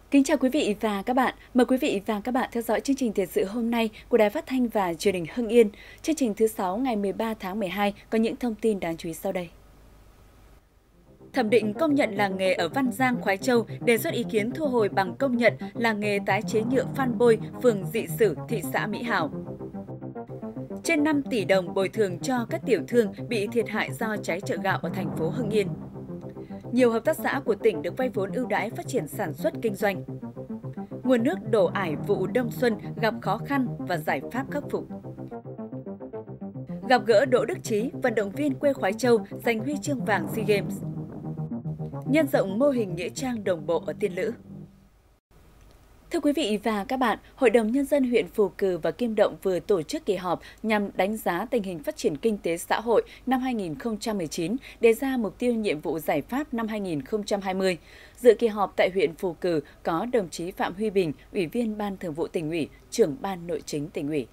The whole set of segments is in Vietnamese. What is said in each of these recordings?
Kính chào quý vị và các bạn. Mời quý vị và các bạn theo dõi chương trình thời sự hôm nay của Đài Phát thanh và Truyền hình Hưng Yên. Chương trình thứ 6 ngày 13 tháng 12 có những thông tin đáng chú ý sau đây. Thẩm định công nhận làng nghề ở Văn Giang, Khoái Châu đề xuất ý kiến thu hồi bằng công nhận làng nghề tái chế nhựa Phan Bôi, phường Dị Sử, thị xã Mỹ Hào. Trên 5 tỷ đồng bồi thường cho các tiểu thương bị thiệt hại do cháy chợ gạo ở thành phố Hưng Yên. Nhiều hợp tác xã của tỉnh được vay vốn ưu đãi phát triển sản xuất kinh doanh. Nguồn nước đổ ải vụ đông xuân gặp khó khăn và giải pháp khắc phục. Gặp gỡ Đỗ Đức Chí, vận động viên quê Khoái Châu giành huy chương vàng SEA Games. Nhân rộng mô hình nghĩa trang đồng bộ ở Tiên Lữ. Thưa quý vị và các bạn, Hội đồng Nhân dân huyện Phù Cừ và Kim Động vừa tổ chức kỳ họp nhằm đánh giá tình hình phát triển kinh tế xã hội năm 2019, đề ra mục tiêu nhiệm vụ giải pháp năm 2020. Dự kỳ họp tại huyện Phù Cừ có đồng chí Phạm Huy Bình, Ủy viên Ban Thường vụ Tỉnh ủy, Trưởng Ban Nội chính Tỉnh ủy.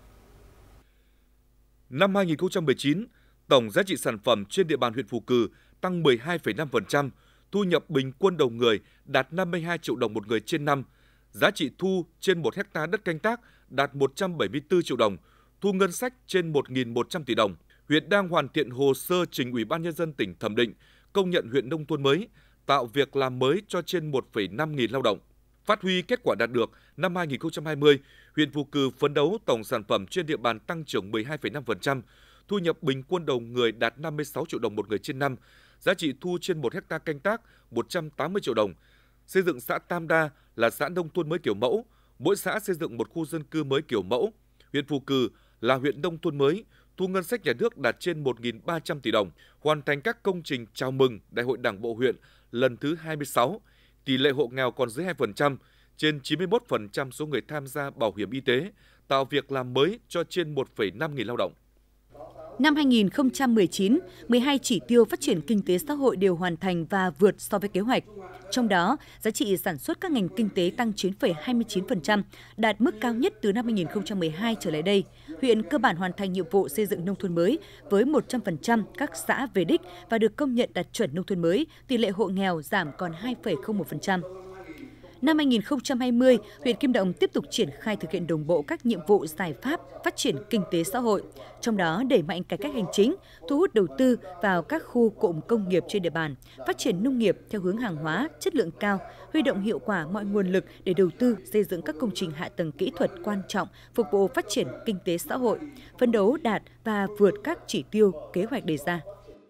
Năm 2019, tổng giá trị sản phẩm trên địa bàn huyện Phù Cừ tăng 12,5%, thu nhập bình quân đầu người đạt 52 triệu đồng một người trên năm, giá trị thu trên 1 hectare đất canh tác đạt 174 triệu đồng, thu ngân sách trên 1.100 tỷ đồng. Huyện đang hoàn thiện hồ sơ trình Ủy ban Nhân dân tỉnh thẩm định, công nhận huyện nông thôn mới, tạo việc làm mới cho trên 1,5 nghìn lao động. Phát huy kết quả đạt được, năm 2020, huyện Phù Cừ phấn đấu tổng sản phẩm trên địa bàn tăng trưởng 12,5%, thu nhập bình quân đầu người đạt 56 triệu đồng một người trên năm, giá trị thu trên 1 hectare canh tác 180 triệu đồng. Xây dựng xã Tam Đa là xã nông thôn mới kiểu mẫu, mỗi xã xây dựng một khu dân cư mới kiểu mẫu. Huyện Phù Cừ là huyện nông thôn mới, thu ngân sách nhà nước đạt trên 1.300 tỷ đồng, hoàn thành các công trình chào mừng Đại hội Đảng bộ huyện lần thứ 26, tỷ lệ hộ nghèo còn dưới 2%, trên 91% số người tham gia bảo hiểm y tế, tạo việc làm mới cho trên 1,5 nghìn lao động. Năm 2019, 12 chỉ tiêu phát triển kinh tế xã hội đều hoàn thành và vượt so với kế hoạch. Trong đó, giá trị sản xuất các ngành kinh tế tăng 9,29%, đạt mức cao nhất từ năm 2012 trở lại đây. Huyện cơ bản hoàn thành nhiệm vụ xây dựng nông thôn mới với 100% các xã về đích và được công nhận đạt chuẩn nông thôn mới, tỷ lệ hộ nghèo giảm còn 2,01%. Năm 2020, huyện Kim Động tiếp tục triển khai thực hiện đồng bộ các nhiệm vụ giải pháp phát triển kinh tế xã hội, trong đó đẩy mạnh cải cách hành chính, thu hút đầu tư vào các khu cụm công nghiệp trên địa bàn, phát triển nông nghiệp theo hướng hàng hóa, chất lượng cao, huy động hiệu quả mọi nguồn lực để đầu tư xây dựng các công trình hạ tầng kỹ thuật quan trọng phục vụ phát triển kinh tế xã hội, phấn đấu đạt và vượt các chỉ tiêu kế hoạch đề ra.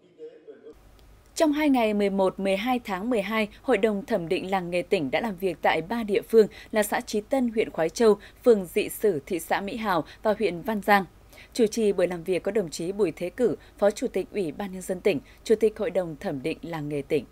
Trong 2 ngày 11-12 tháng 12, Hội đồng thẩm định làng nghề tỉnh đã làm việc tại 3 địa phương là xã Chí Tân, huyện Khoái Châu, phường Dị Sử, thị xã Mỹ Hào và huyện Văn Giang. Chủ trì buổi làm việc có đồng chí Bùi Thế Cử, Phó Chủ tịch Ủy ban Nhân dân tỉnh, Chủ tịch Hội đồng thẩm định làng nghề tỉnh.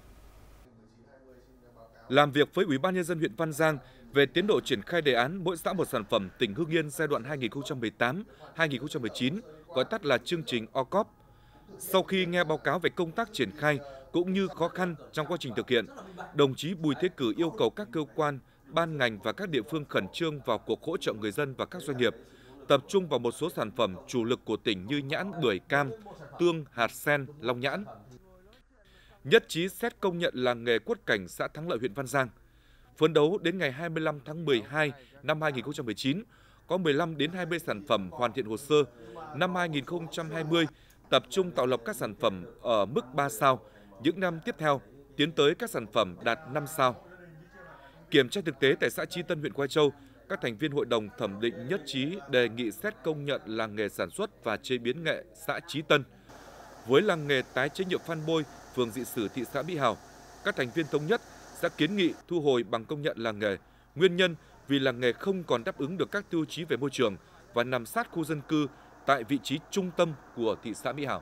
Làm việc với Ủy ban Nhân dân huyện Văn Giang về tiến độ triển khai đề án mỗi xã một sản phẩm tỉnh Hưng Yên giai đoạn 2018-2019, gọi tắt là chương trình OCOP. Sau khi nghe báo cáo về công tác triển khai cũng như khó khăn trong quá trình thực hiện, đồng chí Bùi Thế Cử yêu cầu các cơ quan, ban ngành và các địa phương khẩn trương vào cuộc hỗ trợ người dân và các doanh nghiệp, tập trung vào một số sản phẩm chủ lực của tỉnh như nhãn, bưởi, cam, tương, hạt sen, long nhãn. Nhất trí xét công nhận làng nghề quất cảnh xã Thắng Lợi, huyện Văn Giang. Phấn đấu đến ngày 25 tháng 12 năm 2019, có 15 đến 20 sản phẩm hoàn thiện hồ sơ. Năm 2020, tập trung tạo lập các sản phẩm ở mức 3 sao, những năm tiếp theo tiến tới các sản phẩm đạt 5 sao. Kiểm tra thực tế tại xã Chí Tân, huyện Khoái Châu, các thành viên hội đồng thẩm định nhất trí đề nghị xét công nhận làng nghề sản xuất và chế biến nghệ xã Chí Tân. Với làng nghề tái chế nhựa Phan Bôi, phường Dị Sử, thị xã Mỹ Hào, các thành viên thống nhất sẽ kiến nghị thu hồi bằng công nhận làng nghề. Nguyên nhân vì làng nghề không còn đáp ứng được các tiêu chí về môi trường và nằm sát khu dân cư tại vị trí trung tâm của thị xã Mỹ Hào.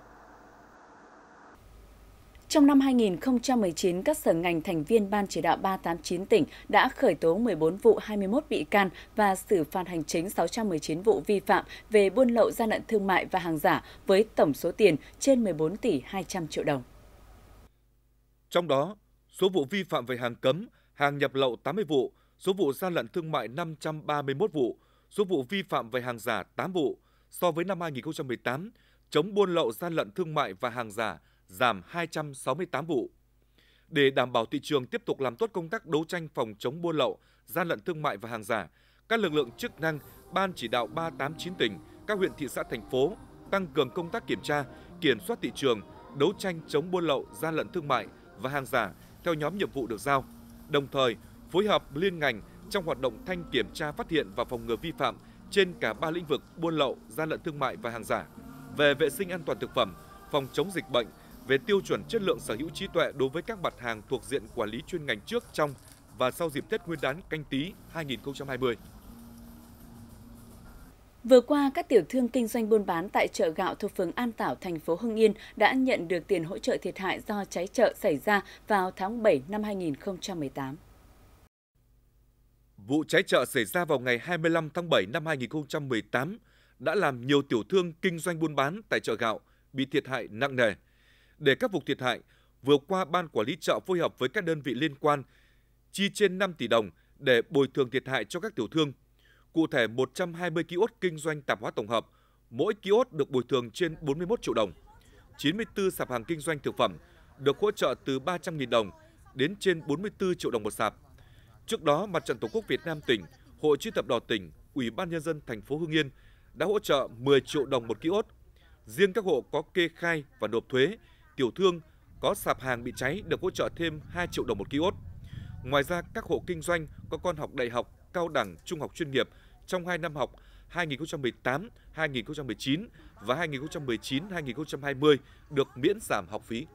Trong năm 2019, các sở ngành thành viên Ban chỉ đạo 389 tỉnh đã khởi tố 14 vụ 21 bị can và xử phạt hành chính 619 vụ vi phạm về buôn lậu, gian lận thương mại và hàng giả với tổng số tiền trên 14 tỷ 200 triệu đồng. Trong đó, số vụ vi phạm về hàng cấm, hàng nhập lậu 80 vụ, số vụ gian lận thương mại 531 vụ, số vụ vi phạm về hàng giả 8 vụ. So với năm 2018, chống buôn lậu, gian lận thương mại và hàng giả giảm 268 vụ. Để đảm bảo thị trường tiếp tục làm tốt công tác đấu tranh phòng chống buôn lậu, gian lận thương mại và hàng giả, các lực lượng chức năng, Ban chỉ đạo 389 tỉnh, các huyện, thị xã, thành phố tăng cường công tác kiểm tra, kiểm soát thị trường, đấu tranh chống buôn lậu, gian lận thương mại và hàng giả theo nhóm nhiệm vụ được giao. Đồng thời, phối hợp liên ngành trong hoạt động thanh kiểm tra, phát hiện và phòng ngừa vi phạm trên cả 3 lĩnh vực buôn lậu, gian lận thương mại và hàng giả, về vệ sinh an toàn thực phẩm, phòng chống dịch bệnh, về tiêu chuẩn chất lượng sở hữu trí tuệ đối với các mặt hàng thuộc diện quản lý chuyên ngành trước, trong và sau dịp Tết Nguyên đán Canh Tý 2020. Vừa qua, các tiểu thương kinh doanh buôn bán tại chợ gạo thuộc phường An Tảo, thành phố Hưng Yên đã nhận được tiền hỗ trợ thiệt hại do cháy chợ xảy ra vào tháng 7 năm 2018. Vụ cháy chợ xảy ra vào ngày 25 tháng 7 năm 2018 đã làm nhiều tiểu thương kinh doanh buôn bán tại chợ gạo bị thiệt hại nặng nề. Để khắc phục thiệt hại, vừa qua Ban Quản lý chợ phối hợp với các đơn vị liên quan chi trên 5 tỷ đồng để bồi thường thiệt hại cho các tiểu thương. Cụ thể, 120 kiosk kinh doanh tạp hóa tổng hợp, mỗi kiosk được bồi thường trên 41 triệu đồng. 94 sạp hàng kinh doanh thực phẩm được hỗ trợ từ 300.000 đồng đến trên 44 triệu đồng một sạp. Trước đó, Mặt trận Tổ quốc Việt Nam tỉnh, Hội Chữ thập đỏ tỉnh, Ủy ban Nhân dân thành phố Hưng Yên đã hỗ trợ 10 triệu đồng một kiosk. Riêng các hộ có kê khai và nộp thuế, tiểu thương có sạp hàng bị cháy được hỗ trợ thêm 2 triệu đồng một kiosk. Ngoài ra, các hộ kinh doanh có con học đại học, cao đẳng, trung học chuyên nghiệp trong 2 năm học 2018-2019 và 2019-2020 được miễn giảm học phí.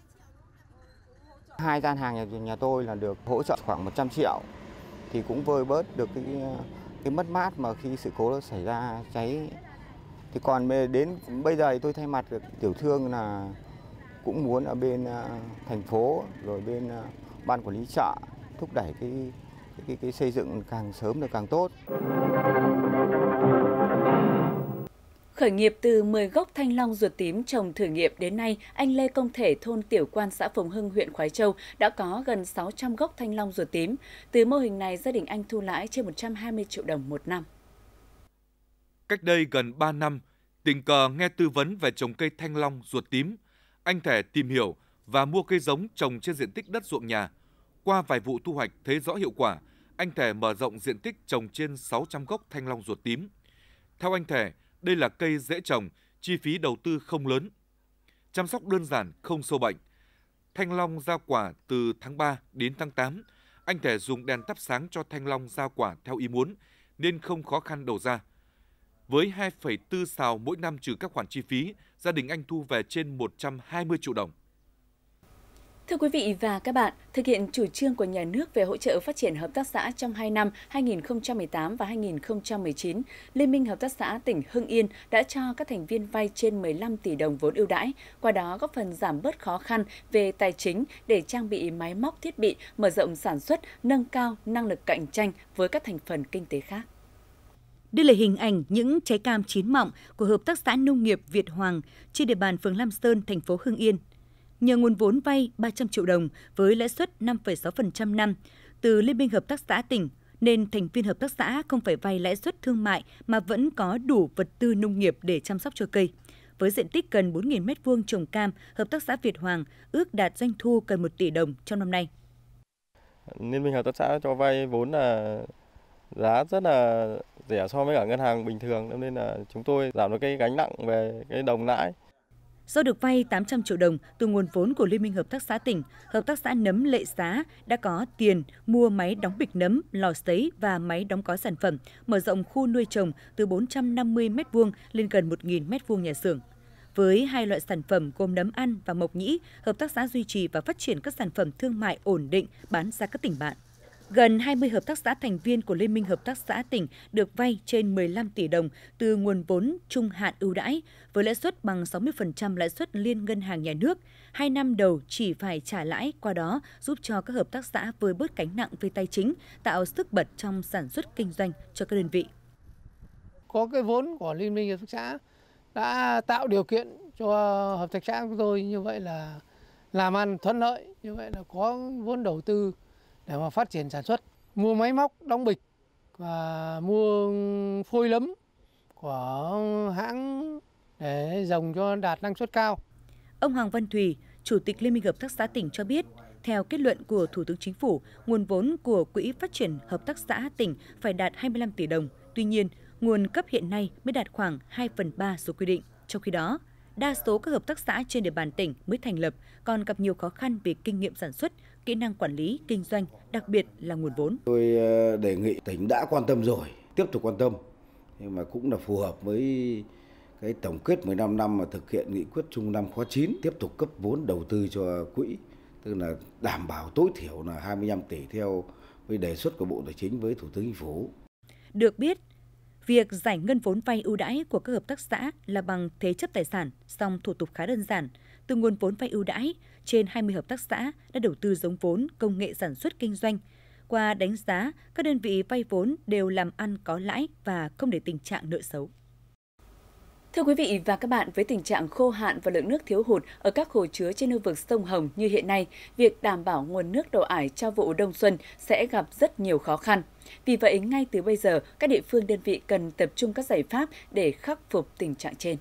2 gian hàng nhà tôi là được hỗ trợ khoảng 100 triệu thì cũng vơi bớt được cái mất mát mà khi sự cố xảy ra cháy. Thì còn đến bây giờ thì tôi thay mặt tiểu thương là cũng muốn ở bên thành phố rồi bên ban quản lý chợ thúc đẩy cái xây dựng càng sớm được càng tốt. Khởi nghiệp từ 10 gốc thanh long ruột tím trồng thử nghiệm đến nay, anh Lê Công Thể, thôn Tiểu Quan, xã Phùng Hưng, huyện Khoái Châu đã có gần 600 gốc thanh long ruột tím. Từ mô hình này, gia đình anh thu lãi trên 120 triệu đồng một năm. Cách đây gần 3 năm, tình cờ nghe tư vấn về trồng cây thanh long ruột tím, anh Thể tìm hiểu và mua cây giống trồng trên diện tích đất ruộng nhà. Qua vài vụ thu hoạch thấy rõ hiệu quả, anh Thể mở rộng diện tích trồng trên 600 gốc thanh long ruột tím. Theo anh Thể, đây là cây dễ trồng, chi phí đầu tư không lớn, chăm sóc đơn giản, không sâu bệnh. Thanh long ra quả từ tháng 3 đến tháng 8. Anh Thể dùng đèn thắp sáng cho thanh long ra quả theo ý muốn, nên không khó khăn đầu ra. Với 2,4 sào mỗi năm trừ các khoản chi phí, gia đình anh thu về trên 120 triệu đồng. Thưa quý vị và các bạn, thực hiện chủ trương của nhà nước về hỗ trợ phát triển hợp tác xã trong 2 năm 2018 và 2019, Liên minh Hợp tác xã tỉnh Hưng Yên đã cho các thành viên vay trên 15 tỷ đồng vốn ưu đãi, qua đó góp phần giảm bớt khó khăn về tài chính để trang bị máy móc thiết bị, mở rộng sản xuất, nâng cao năng lực cạnh tranh với các thành phần kinh tế khác. Đây là hình ảnh những trái cam chín mọng của Hợp tác xã Nông nghiệp Việt Hoàng trên địa bàn phường Lam Sơn, thành phố Hưng Yên. Nhờ nguồn vốn vay 300 triệu đồng với lãi suất 5,6% năm từ Liên minh Hợp tác xã tỉnh, nên thành viên hợp tác xã không phải vay lãi suất thương mại mà vẫn có đủ vật tư nông nghiệp để chăm sóc cho cây. Với diện tích gần 4.000 m² trồng cam, Hợp tác xã Việt Hoàng ước đạt doanh thu gần 1 tỷ đồng trong năm nay. Liên minh Hợp tác xã cho vay vốn là giá rất là rẻ so với cả ngân hàng bình thường, nên là chúng tôi giảm được cái gánh nặng về cái đồng lãi. Do được vay 800 triệu đồng từ nguồn vốn của Liên minh Hợp tác xã tỉnh, Hợp tác xã Nấm Lệ Xá đã có tiền mua máy đóng bịch nấm, lò sấy và máy đóng gói sản phẩm, mở rộng khu nuôi trồng từ 450 m² lên gần 1.000 m² nhà xưởng. Với 2 loại sản phẩm gồm nấm ăn và mộc nhĩ, hợp tác xã duy trì và phát triển các sản phẩm thương mại ổn định bán ra các tỉnh bạn. Gần 20 hợp tác xã thành viên của Liên minh Hợp tác xã tỉnh được vay trên 15 tỷ đồng từ nguồn vốn trung hạn ưu đãi, với lãi suất bằng 60% lãi suất liên ngân hàng nhà nước. 2 năm đầu chỉ phải trả lãi, qua đó giúp cho các hợp tác xã vơi bớt gánh nặng về tài chính, tạo sức bật trong sản xuất kinh doanh cho các đơn vị. Có cái vốn của Liên minh Hợp tác xã đã tạo điều kiện cho hợp tác xã của tôi, như vậy là làm ăn thuận lợi, như vậy là có vốn đầu tư để mà phát triển sản xuất, mua máy móc đóng bịch và mua phôi lấm của hãng để trồng cho đạt năng suất cao. Ông Hoàng Văn Thùy, Chủ tịch Liên minh Hợp tác xã tỉnh cho biết, Theo kết luận của Thủ tướng Chính phủ, nguồn vốn của Quỹ Phát triển Hợp tác xã tỉnh phải đạt 25 tỷ đồng. Tuy nhiên, nguồn cấp hiện nay mới đạt khoảng 2/3 số quy định. Trong khi đó, đa số các hợp tác xã trên địa bàn tỉnh mới thành lập còn gặp nhiều khó khăn về kinh nghiệm sản xuất, kỹ năng quản lý, kinh doanh, đặc biệt là nguồn vốn. Tôi đề nghị tỉnh đã quan tâm rồi, tiếp tục quan tâm, nhưng mà cũng là phù hợp với cái tổng kết 15 năm mà thực hiện nghị quyết Trung ương 5 khóa 9, tiếp tục cấp vốn đầu tư cho quỹ, tức là đảm bảo tối thiểu là 25 tỷ theo với đề xuất của Bộ Tài chính với Thủ tướng Chính phủ. Được biết, việc giải ngân vốn vay ưu đãi của các hợp tác xã là bằng thế chấp tài sản, song thủ tục khá đơn giản. Từ nguồn vốn vay ưu đãi, trên 20 hợp tác xã đã đầu tư giống vốn, công nghệ sản xuất kinh doanh. Qua đánh giá, các đơn vị vay vốn đều làm ăn có lãi và không để tình trạng nợ xấu. Thưa quý vị và các bạn, với tình trạng khô hạn và lượng nước thiếu hụt ở các hồ chứa trên lưu vực sông Hồng như hiện nay, việc đảm bảo nguồn nước đổ ải cho vụ đông xuân sẽ gặp rất nhiều khó khăn. Vì vậy, ngay từ bây giờ, các địa phương đơn vị cần tập trung các giải pháp để khắc phục tình trạng trên.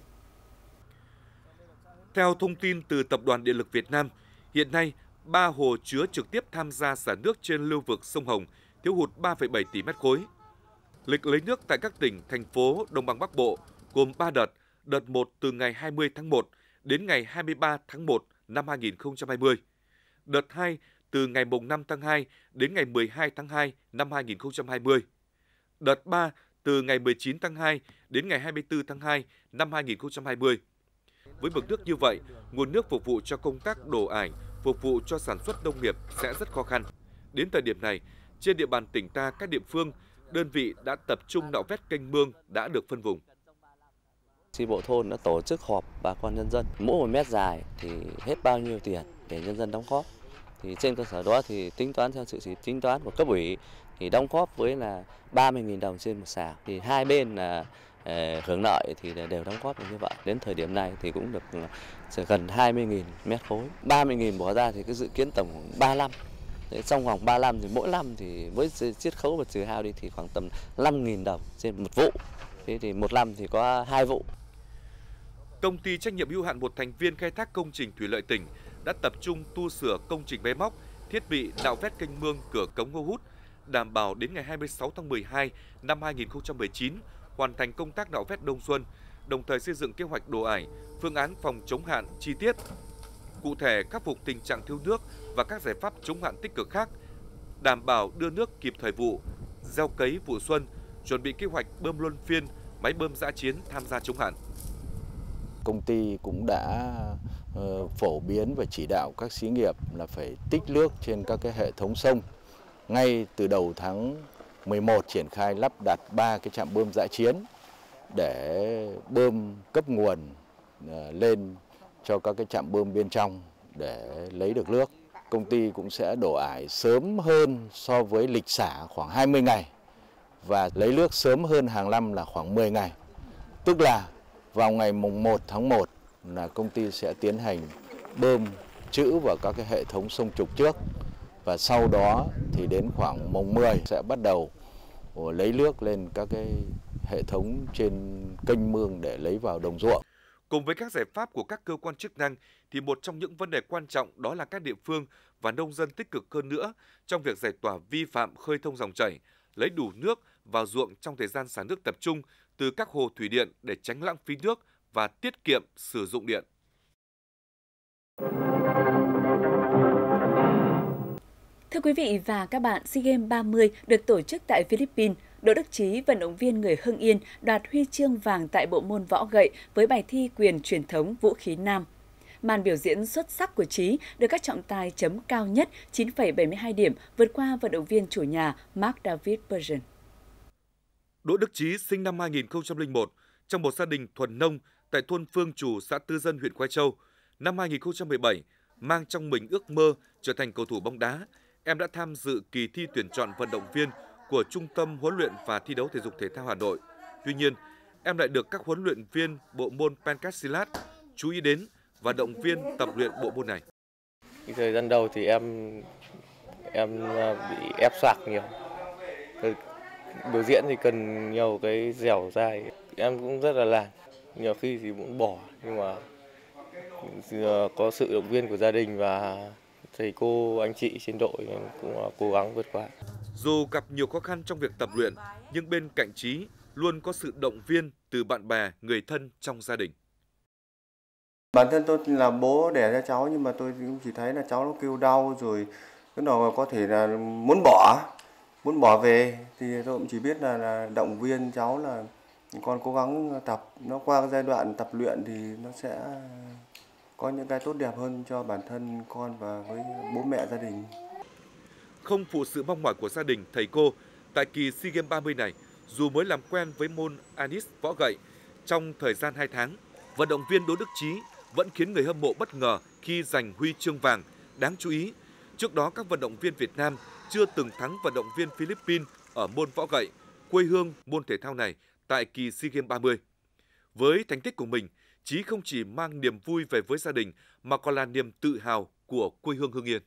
Theo thông tin từ Tập đoàn Điện lực Việt Nam, hiện nay, 3 hồ chứa trực tiếp tham gia xả nước trên lưu vực sông Hồng thiếu hụt 3,7 tỷ mét khối. Lịch lấy nước tại các tỉnh, thành phố Đồng bằng Bắc Bộ gồm 3 đợt. Đợt 1 từ ngày 20 tháng 1 đến ngày 23 tháng 1 năm 2020. Đợt 2 từ ngày 5 tháng 2 đến ngày 12 tháng 2 năm 2020. Đợt 3 từ ngày 19 tháng 2 đến ngày 24 tháng 2 năm 2020. Với mực nước như vậy, nguồn nước phục vụ cho công tác đổ ải, phục vụ cho sản xuất nông nghiệp sẽ rất khó khăn. Đến thời điểm này, trên địa bàn tỉnh ta, các địa phương, đơn vị đã tập trung nạo vét kênh mương đã được phân vùng. Chi bộ thôn đã tổ chức họp bà con nhân dân, mỗi 1 mét dài thì hết bao nhiêu tiền để nhân dân đóng góp. Thì trên cơ sở đó thì tính toán theo sự tính toán của cấp ủy thì đóng góp với là 30.000 đồng trên một xào. Thì hai bên là hưởng lợi thì đều đóng góp như vậy. Đến thời điểm này thì cũng được gần 20.000 mét khối. 30.000 bỏ ra thì cái dự kiến tổng khoảng 3 năm. Trong vòng 3 năm thì mỗi năm thì với chiết khấu và trừ hao đi thì khoảng tầm 5.000 đồng trên một vụ. Thế thì một năm thì có 2 vụ. Công ty trách nhiệm hữu hạn một thành viên khai thác công trình thủy lợi tỉnh đã tập trung tu sửa công trình máy móc, thiết bị nạo vét kênh mương cửa cống Ngô Hút, đảm bảo đến ngày 26 tháng 12 năm 2019 hoàn thành công tác nạo vét đông xuân, đồng thời xây dựng kế hoạch đổ ải, phương án phòng chống hạn chi tiết. Cụ thể, khắc phục tình trạng thiếu nước và các giải pháp chống hạn tích cực khác, đảm bảo đưa nước kịp thời vụ, gieo cấy vụ xuân, chuẩn bị kế hoạch bơm luân phiên, máy bơm dã chiến tham gia chống hạn. Công ty cũng đã phổ biến và chỉ đạo các xí nghiệp là phải tích nước trên các cái hệ thống sông. Ngay từ đầu tháng 11 triển khai lắp đặt 3 cái trạm bơm dã chiến để bơm cấp nguồn lên cho các cái trạm bơm bên trong để lấy được nước. Công ty cũng sẽ đổ ải sớm hơn so với lịch xả khoảng 20 ngày và lấy nước sớm hơn hàng năm là khoảng 10 ngày. Tức là vào ngày mùng 1 tháng 1 là công ty sẽ tiến hành bơm trữ vào các cái hệ thống sông trục trước và sau đó thì đến khoảng mùng 10 sẽ bắt đầu lấy nước lên các cái hệ thống trên kênh mương để lấy vào đồng ruộng. Cùng với các giải pháp của các cơ quan chức năng thì một trong những vấn đề quan trọng đó là các địa phương và nông dân tích cực hơn nữa trong việc giải tỏa vi phạm khơi thông dòng chảy, lấy đủ nước vào ruộng trong thời gian xả nước tập trung từ các hồ thủy điện để tránh lãng phí nước và tiết kiệm sử dụng điện. Thưa quý vị và các bạn, SEA Games 30 được tổ chức tại Philippines. Đỗ Đức Chí, vận động viên người Hưng Yên, đoạt huy chương vàng tại bộ môn võ gậy với bài thi quyền truyền thống vũ khí nam. Màn biểu diễn xuất sắc của Chí được các trọng tài chấm cao nhất 9,72 điểm, vượt qua vận động viên chủ nhà Mark David Bergen. Đỗ Đức Chí sinh năm 2001 trong một gia đình thuần nông tại thôn Phương Trù, xã Tư Dân, huyện Khoai Châu. Năm 2017, mang trong mình ước mơ trở thành cầu thủ bóng đá, em đã tham dự kỳ thi tuyển chọn vận động viên của Trung tâm Huấn luyện và Thi đấu Thể dục Thể thao Hà Nội. Tuy nhiên, em lại được các huấn luyện viên bộ môn Pencastilat chú ý đến và động viên tập luyện bộ môn này. Thời gian đầu thì em bị ép xoạc nhiều. Biểu diễn thì cần nhiều cái dẻo dai. Em cũng rất là làn, nhiều khi thì cũng bỏ, nhưng mà có sự động viên của gia đình và thầy cô, anh chị trên đội cũng cố gắng vượt qua. Dù gặp nhiều khó khăn trong việc tập luyện, nhưng bên cạnh Trí luôn có sự động viên từ bạn bè, người thân trong gia đình. Bản thân tôi là bố đẻ ra cháu, nhưng mà tôi cũng chỉ thấy là cháu nó kêu đau rồi, cái nào có thể là muốn bỏ về, thì tôi cũng chỉ biết là động viên cháu là con cố gắng tập, nó qua cái giai đoạn tập luyện thì nó sẽ có những cái tốt đẹp hơn cho bản thân con và với bố mẹ gia đình. Không phụ sự mong mỏi của gia đình, thầy cô, tại kỳ SEA Games 30 này, dù mới làm quen với môn Anis võ gậy trong thời gian 2 tháng, vận động viên Đỗ Đức Chí vẫn khiến người hâm mộ bất ngờ khi giành huy chương vàng. Đáng chú ý, trước đó các vận động viên Việt Nam chưa từng thắng vận động viên Philippines ở môn võ gậy, quê hương môn thể thao này tại kỳ SEA Games 30. Với thành tích của mình, Chí không chỉ mang niềm vui về với gia đình mà còn là niềm tự hào của quê hương Hưng Yên.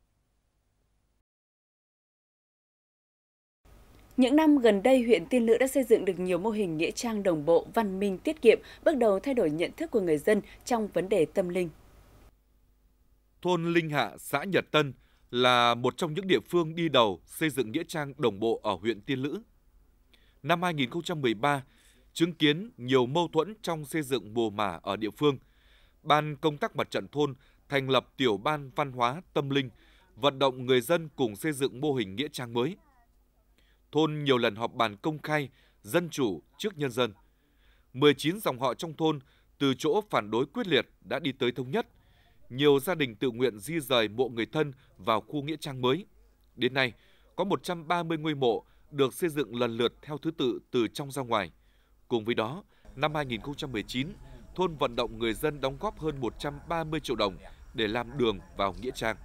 Những năm gần đây, huyện Tiên Lữ đã xây dựng được nhiều mô hình nghĩa trang đồng bộ, văn minh, tiết kiệm, bước đầu thay đổi nhận thức của người dân trong vấn đề tâm linh. Thôn Linh Hạ, xã Nhật Tân là một trong những địa phương đi đầu xây dựng nghĩa trang đồng bộ ở huyện Tiên Lữ. Năm 2013, chứng kiến nhiều mâu thuẫn trong xây dựng mồ mả ở địa phương, Ban Công tác Mặt trận thôn thành lập tiểu ban văn hóa tâm linh, vận động người dân cùng xây dựng mô hình nghĩa trang mới. Thôn nhiều lần họp bàn công khai, dân chủ trước nhân dân. 19 dòng họ trong thôn từ chỗ phản đối quyết liệt đã đi tới thống nhất. Nhiều gia đình tự nguyện di rời mộ người thân vào khu nghĩa trang mới. Đến nay, có 130 ngôi mộ được xây dựng lần lượt theo thứ tự từ trong ra ngoài. Cùng với đó, năm 2019, thôn vận động người dân đóng góp hơn 130 triệu đồng để làm đường vào nghĩa trang.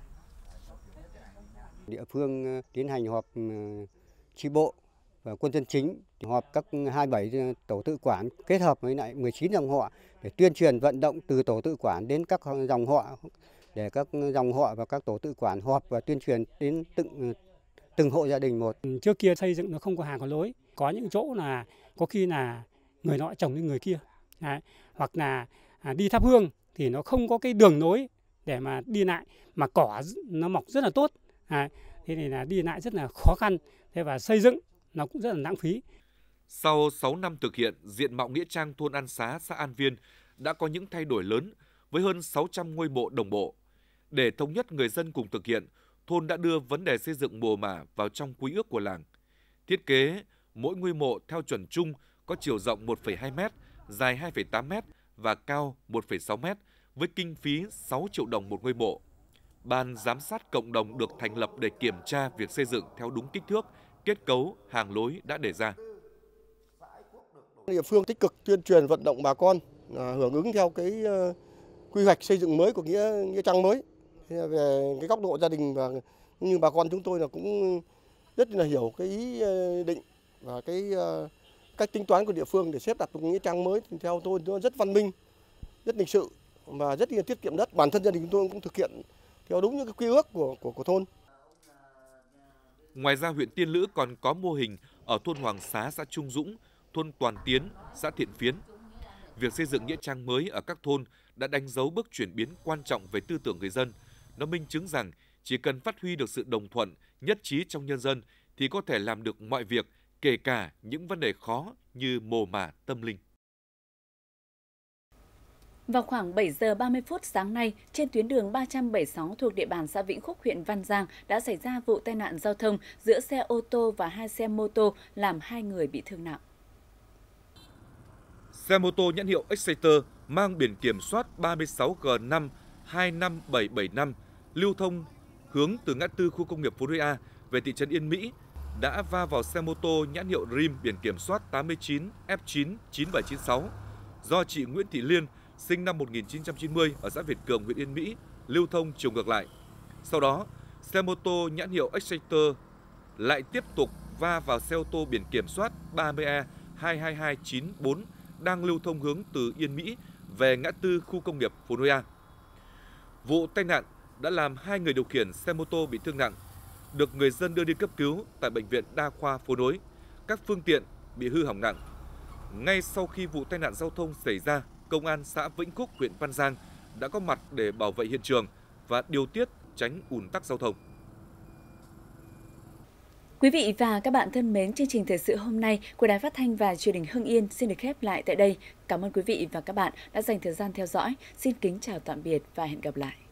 Địa phương tiến hành họp chi bộ và quân chân chính, họp các 27 tổ tự quản kết hợp với lại 19 dòng họ để tuyên truyền vận động từ tổ tự quản đến các dòng họ, để các dòng họ và các tổ tự quản họp và tuyên truyền đến từng hộ gia đình một. Trước kia xây dựng nó không có hàng có lối, có những chỗ là có khi là người nọ chồng lên người kia. Đấy. Hoặc là đi thắp hương thì nó không có cái đường nối để mà đi lại, mà cỏ nó mọc rất là tốt. Đấy. Thế thì là đi lại rất là khó khăn, thế và xây dựng nó cũng rất là lãng phí. Sau 6 năm thực hiện, diện mạo nghĩa trang thôn An Xá, xã An Viên đã có những thay đổi lớn với hơn 600 ngôi mộ đồng bộ. Để thống nhất người dân cùng thực hiện, thôn đã đưa vấn đề xây dựng mồ mả vào trong quy ước của làng. Thiết kế mỗi ngôi mộ theo chuẩn chung có chiều rộng 1,2 m, dài 2,8 m và cao 1,6 m với kinh phí 6 triệu đồng một ngôi mộ. Ban giám sát cộng đồng được thành lập để kiểm tra việc xây dựng theo đúng kích thước, kết cấu, hàng lối đã đề ra. Địa phương tích cực tuyên truyền vận động bà con hưởng ứng theo cái quy hoạch xây dựng mới của nghĩa trang mới. Về cái góc độ gia đình và như bà con chúng tôi là cũng rất là hiểu cái ý định và cái cách tính toán của địa phương để xếp đặt một nghĩa trang mới, thì theo tôi nó rất văn minh, rất lịch sự và rất là tiết kiệm đất. Bản thân gia đình chúng tôi cũng thực hiện theo đúng những cái quy ước của thôn. Ngoài ra, huyện Tiên Lữ còn có mô hình ở thôn Hoàng Xá, xã Trung Dũng, thôn Toàn Tiến, xã Thiện Phiến. Việc xây dựng nghĩa trang mới ở các thôn đã đánh dấu bước chuyển biến quan trọng về tư tưởng người dân. Nó minh chứng rằng chỉ cần phát huy được sự đồng thuận, nhất trí trong nhân dân thì có thể làm được mọi việc, kể cả những vấn đề khó như mồ mả tâm linh. Vào khoảng 7 giờ 30 phút sáng nay, trên tuyến đường 376 thuộc địa bàn xã Vĩnh Khúc, huyện Văn Giang đã xảy ra vụ tai nạn giao thông giữa xe ô tô và 2 xe mô tô làm 2 người bị thương nặng. Xe mô tô nhãn hiệu Exciter mang biển kiểm soát 36G5 25775 lưu thông hướng từ ngã tư khu công nghiệp Phú Đô A về thị trấn Yên Mỹ đã va vào xe mô tô nhãn hiệu Rim biển kiểm soát 89 F9 9796 do chị Nguyễn Thị Liên sinh năm 1990 ở xã Việt Cường, huyện Yên Mỹ lưu thông chiều ngược lại. Sau đó, xe mô tô nhãn hiệu Exciter lại tiếp tục va vào xe ô tô biển kiểm soát 30E 22294 đang lưu thông hướng từ Yên Mỹ về ngã tư khu công nghiệp Phú Đô A. Vụ tai nạn đã làm 2 người điều khiển xe mô tô bị thương nặng, được người dân đưa đi cấp cứu tại Bệnh viện Đa khoa Phố Nối. Các phương tiện bị hư hỏng nặng. Ngay sau khi vụ tai nạn giao thông xảy ra, Công an xã Vĩnh Khúc, huyện Văn Giang đã có mặt để bảo vệ hiện trường và điều tiết tránh ùn tắc giao thông. Quý vị và các bạn thân mến, chương trình thời sự hôm nay của Đài Phát thanh và Truyền hình Hưng Yên xin được khép lại tại đây. Cảm ơn quý vị và các bạn đã dành thời gian theo dõi. Xin kính chào tạm biệt và hẹn gặp lại.